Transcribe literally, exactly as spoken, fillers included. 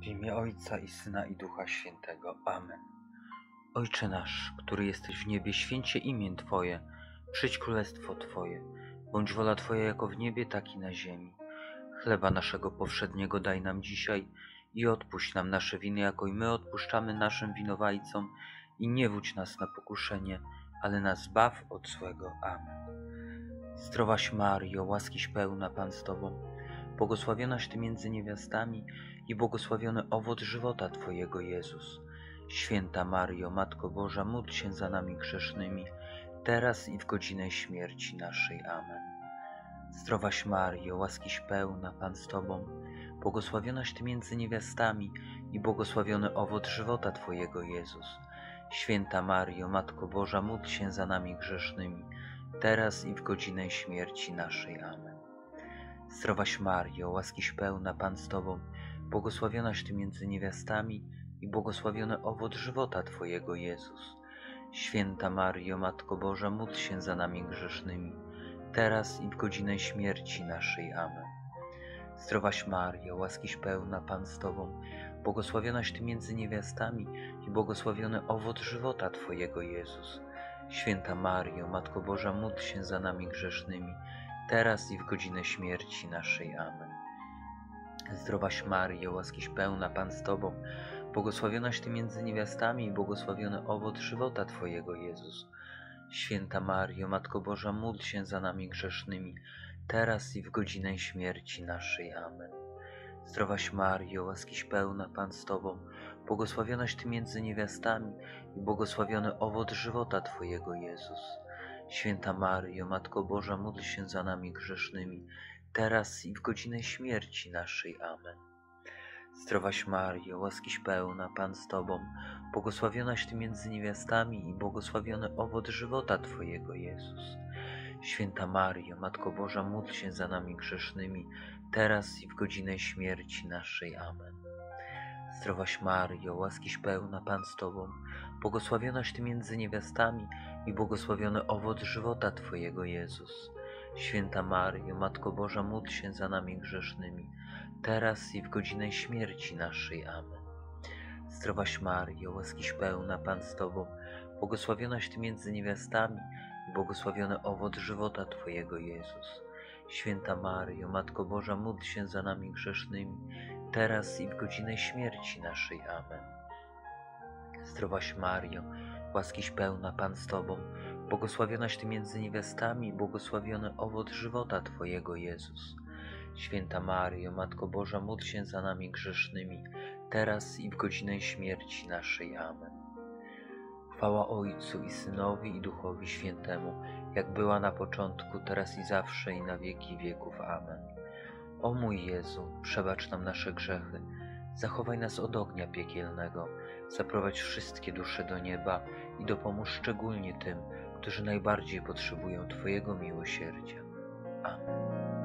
imię Ojca i Syna i Ducha Świętego. Amen. Ojcze nasz, który jesteś w niebie, święć się imię Twoje, przyjdź królestwo Twoje, bądź wola Twoja jako w niebie, tak i na ziemi. Chleba naszego powszedniego daj nam dzisiaj i odpuść nam nasze winy, jako i my odpuszczamy naszym winowajcom, i nie wódź nas na pokuszenie, ale nas zbaw od złego. Amen. Zdrowaś Maryjo, łaskiś pełna, Pan z Tobą, błogosławionaś Ty między niewiastami i błogosławiony owoc żywota Twojego, Jezus. Święta Maryjo, Matko Boża, módl się za nami grzesznymi, teraz i w godzinę śmierci naszej. Amen. Zdrowaś Maryjo, łaskiś pełna, Pan z Tobą, błogosławionaś Ty między niewiastami i błogosławiony owoc żywota Twojego, Jezus. Święta Maryjo, Matko Boża, módl się za nami grzesznymi, teraz i w godzinę śmierci naszej. Amen. Zdrowaś Maryjo, łaskiś pełna, Pan z Tobą, błogosławionaś Ty między niewiastami i błogosławiony owoc żywota Twojego, Jezus. Święta Maryjo, Matko Boża, módl się za nami grzesznymi, teraz i w godzinę śmierci naszej. Amen. Zdrowaś Maryjo, łaskiś pełna, Pan z Tobą, błogosławionaś Ty między niewiastami i błogosławiony owoc żywota Twojego, Jezus. Święta Maryjo, Matko Boża, módl się za nami grzesznymi, teraz i w godzinę śmierci naszej. Amen. Zdrowaś Maryjo, łaskiś pełna, Pan z Tobą, błogosławionaś Ty między niewiastami i błogosławiony owoc żywota Twojego, Jezus. Święta Maryjo, Matko Boża, módl się za nami grzesznymi, teraz i w godzinę śmierci naszej. Amen. Zdrowaś Maryjo, łaskiś pełna, Pan z Tobą, błogosławionaś Ty między niewiastami i błogosławiony owoc żywota Twojego, Jezus. Święta Maryjo, Matko Boża, módl się za nami grzesznymi, teraz i w godzinę śmierci naszej. Amen. Zdrowaś Maryjo, łaskiś pełna, Pan z Tobą, błogosławionaś Ty między niewiastami i błogosławiony owoc żywota Twojego, Jezus. Święta Maryjo, Matko Boża, módl się za nami grzesznymi, teraz i w godzinę śmierci naszej. Amen. Zdrowaś Maryjo, łaskiś pełna, Pan z Tobą, błogosławionaś Ty między niewiastami i błogosławiony owoc żywota Twojego, Jezus. Święta Maryjo, Matko Boża, módl się za nami grzesznymi, teraz i w godzinę śmierci naszej. Amen. Zdrowaś Maryjo, łaskiś pełna, Pan z Tobą, błogosławionaś Ty między niewiastami i błogosławiony owoc żywota Twojego, Jezus. Święta Maryjo, Matko Boża, módl się za nami grzesznymi, teraz i w godzinę śmierci naszej. Amen. Zdrowaś Maryjo, łaskiś pełna, Pan z Tobą, błogosławionaś Ty między niewiastami i błogosławiony owoc żywota Twojego, Jezus. Święta Maryjo, Matko Boża, módl się za nami grzesznymi, teraz i w godzinę śmierci naszej. Amen. Chwała Ojcu i Synowi i Duchowi Świętemu, jak była na początku, teraz i zawsze, i na wieki wieków. Amen. O mój Jezu, przebacz nam nasze grzechy, zachowaj nas od ognia piekielnego, zaprowadź wszystkie dusze do nieba i dopomóż szczególnie tym, którzy najbardziej potrzebują Twojego miłosierdzia. Amen.